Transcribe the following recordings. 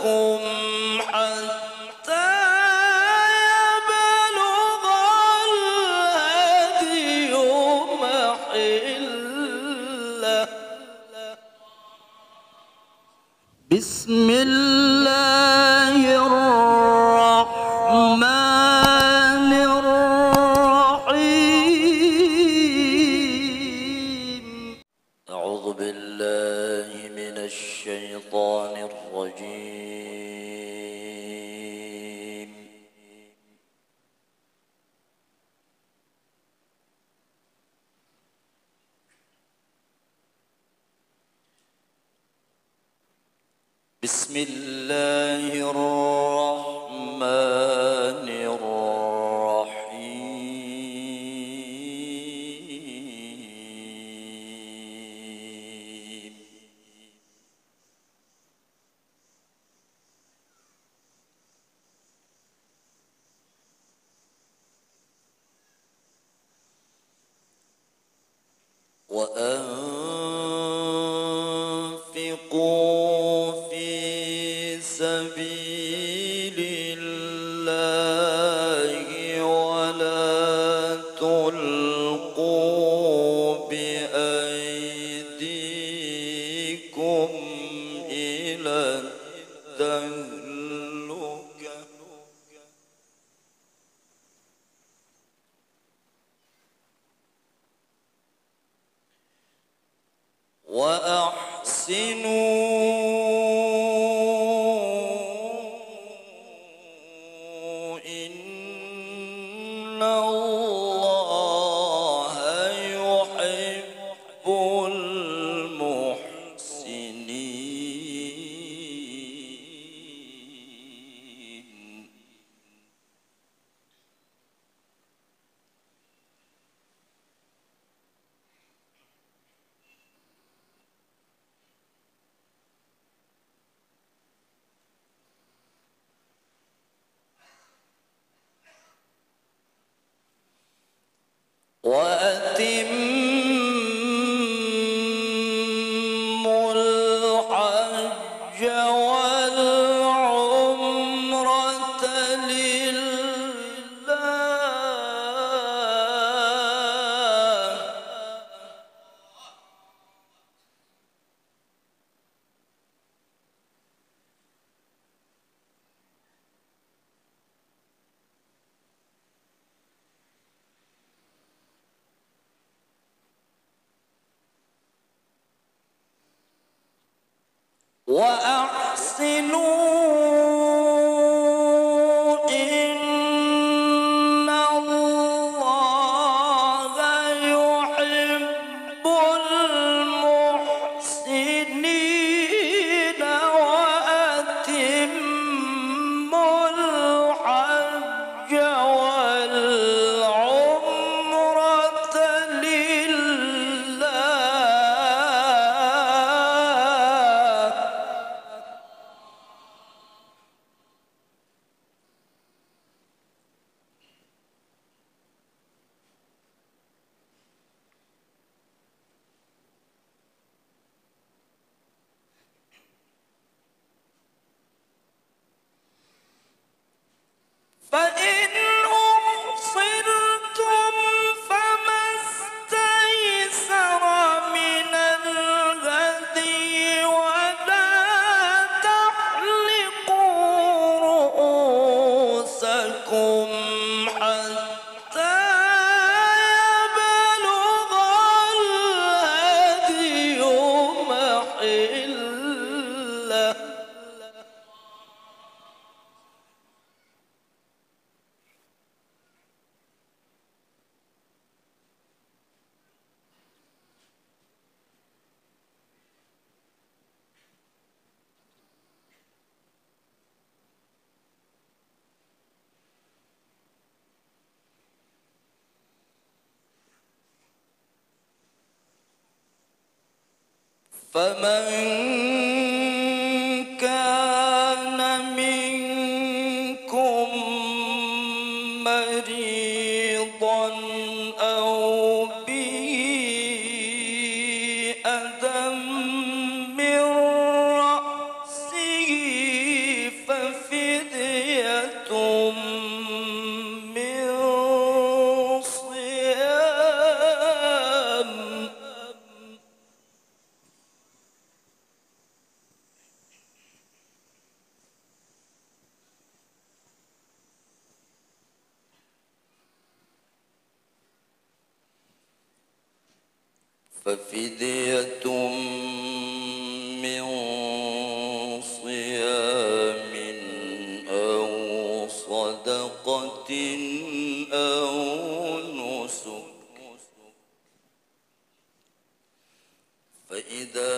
حتى يبلغ الهدي محله. بسم الله الرحمن الرحيم. أعوذ بالله من الشيطان الرجيم. بسم الله الرحمن الرحيم. وأنفقوا في سبيل الله ولا تلقوا بأيديكم إلى التهلكة وأحسنوا إن الله يحب المحسنين. وأتموا الحج والعمرة لله. وأحسنوا إن الله يحب المحسنين. وأتموا الحج والعمرة لله. فإن أحصرتم فما استيسر من الهدي ولا تحلقوا رؤوسكم حتى يبلغ الهدي محله. فمن كان منكم مريضا أو به أذى من رأسه ففدية من صيام أو صدقة أو نسك فإذا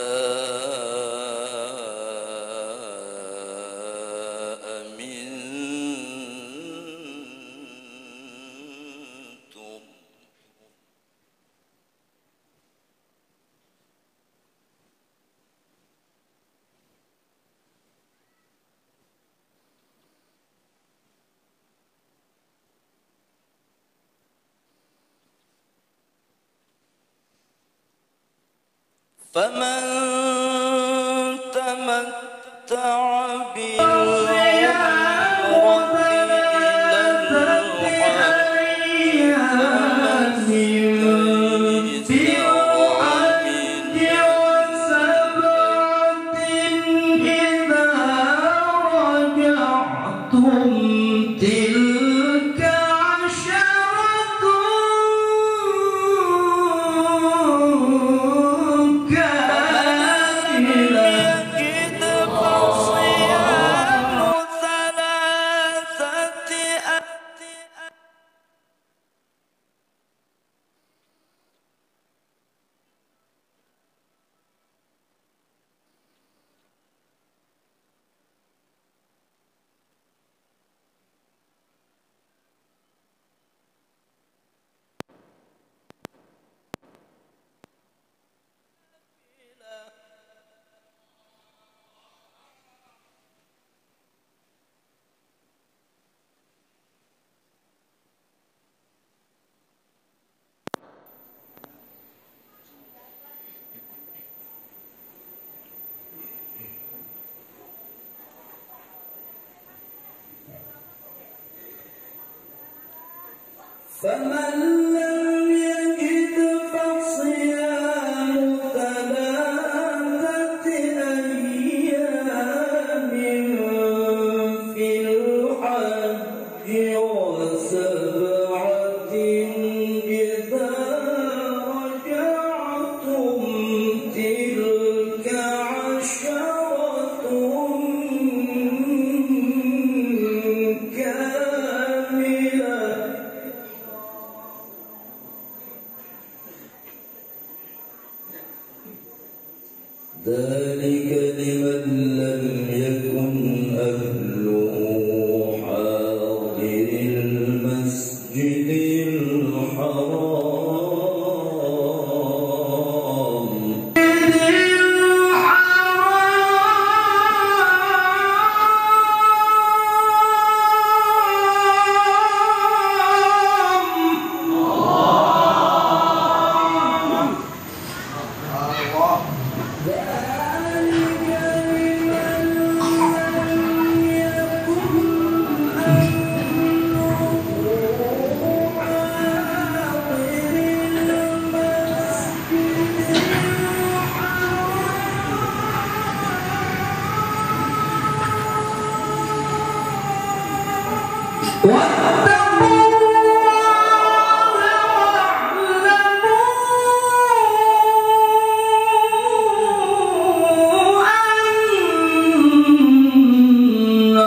أمنتم فمن تمتع بالعمرة إلى الحج فما استيسر من إذا رجعتم تلك عشرة كاملة يجد فصيام ثلاثة فمن لم يجد فصيام ثلاثة أيام في الحج وسبعة إذا رجعتم تلك عشرة كاملة ذلك لمن لم يكن أهله حاضر المسجد الحرام واتقوا الله واعلموا أن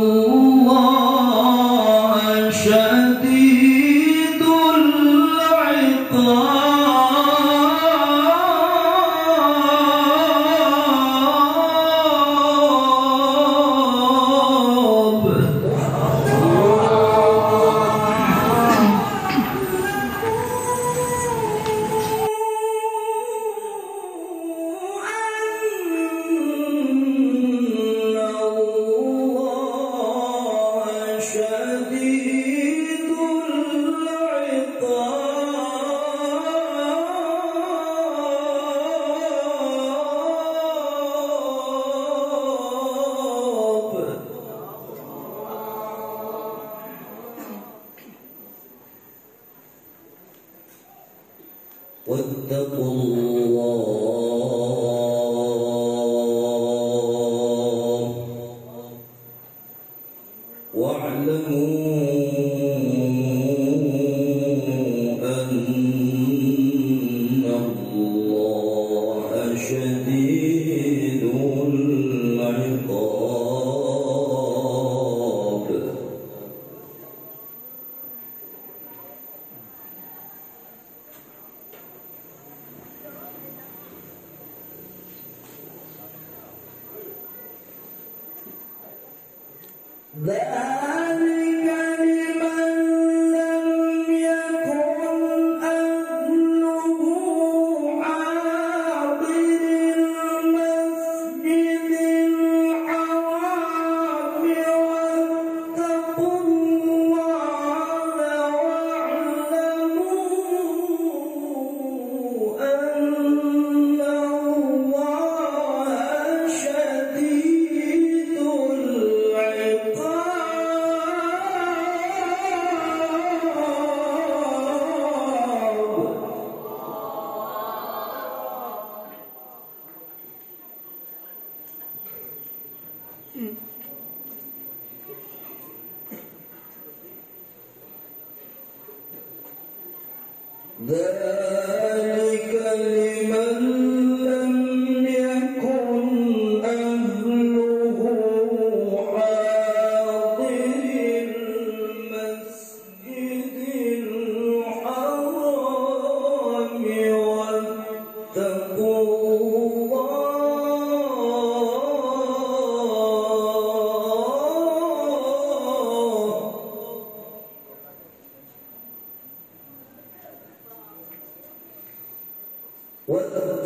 الله شديد واتقوا الله واعلموا أن الله ذلك لمن لم يكن أهله حاضر المسجد الحرام واتقوا الله